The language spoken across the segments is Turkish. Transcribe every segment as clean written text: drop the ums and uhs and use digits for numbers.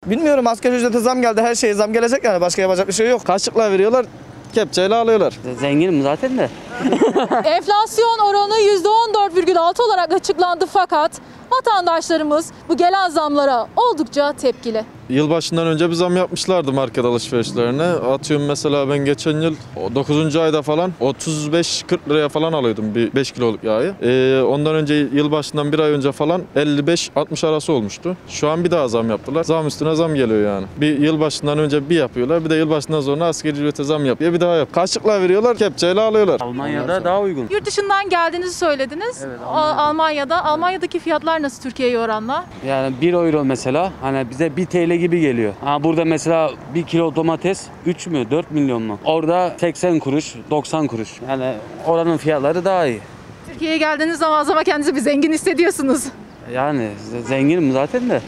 Bilmiyorum, asgari ücrete zam geldi, her şeye zam gelecek yani, başka yapacak bir şey yok. Kaşıkla veriyorlar, kepçeyle alıyorlar. Zenginim zaten de. Enflasyon oranı %14,6 olarak açıklandı fakat vatandaşlarımız bu gelen zamlara oldukça tepkili. Yılbaşından önce bir zam yapmışlardı market alışverişlerine. Atıyorum mesela ben geçen yıl 9. ayda falan 35-40 liraya falan alıyordum bir 5 kiloluk yağı. Ondan önce yılbaşından bir ay önce falan 55-60 arası olmuştu. Şu an bir daha zam yaptılar. Zam üstüne zam geliyor yani. Bir yılbaşından önce bir yapıyorlar, bir de yılbaşından sonra asgari ücrete zam yapıyor, bir daha yap. Kaşıkla veriyorlar, kepçeyle alıyorlar. Almanya'da daha uygun. Yurt dışından geldiğinizi söylediniz. Evet, Almanya'daki fiyatlar nasıl Türkiye'ye oranla? Yani 1 euro mesela hani bize 1 TL gibi geliyor. Ha burada mesela 1 kilo domates 3 mü 4 milyon mu? Orada 80 kuruş 90 kuruş. Yani oranın fiyatları daha iyi. Türkiye'ye geldiğiniz zaman kendinizi bir zengin hissediyorsunuz. Yani zenginim zaten de.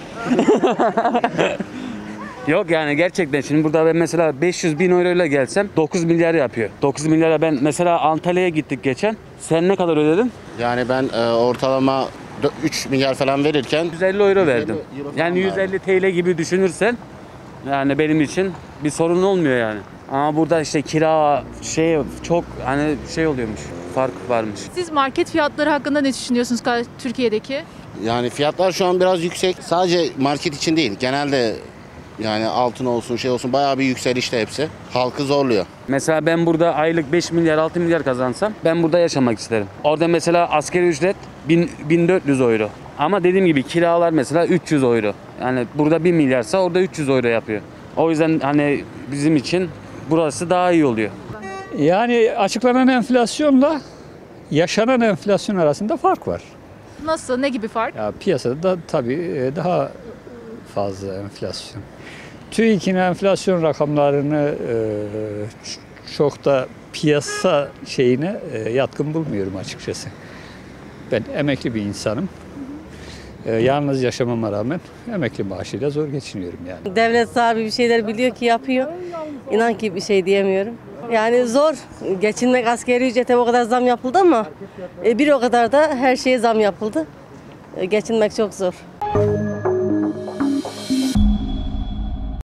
Yok yani gerçekten şimdi burada ben mesela 500 bin euro ile gelsem 9 milyar yapıyor. 9 milyara ben mesela Antalya'ya gittik geçen. Sen ne kadar ödedin? Yani ben ortalama 3 milyar falan verirken 150 euro verdim. euro falan Yani 150 TL gibi düşünürsen yani benim için bir sorun olmuyor yani. Ama burada işte kira çok hani oluyormuş. Fark varmış. Siz market fiyatları hakkında ne düşünüyorsunuz Türkiye'deki? yani fiyatlar şu an biraz yüksek. Sadece market için değil, genelde yani altın olsun şey olsun bayağı bir yükselişte hepsi. Halkı zorluyor. Mesela ben burada aylık 5 milyar 6 milyar kazansam ben burada yaşamak isterim. Orada mesela asgari ücret 1400 euro. Ama dediğim gibi kiralar mesela 300 euro. Yani burada 1 milyarsa orada 300 euro yapıyor. O yüzden hani bizim için burası daha iyi oluyor. Yani açıklanan enflasyonla yaşanan enflasyon arasında fark var. Nasıl? Ne gibi fark? Ya piyasada da tabii daha fazla enflasyon. TÜİK'in enflasyon rakamlarını çok da piyasa şeyine yatkın bulmuyorum açıkçası. Ben emekli bir insanım. Yalnız yaşamama rağmen emekli maaşıyla zor geçiniyorum yani. Devlet sahibi bir şeyler biliyor ki yapıyor. İnan ki bir şey diyemiyorum. Yani zor geçinmek, asgari ücrete o kadar zam yapıldı ama bir o kadar da her şeye zam yapıldı. Geçinmek çok zor.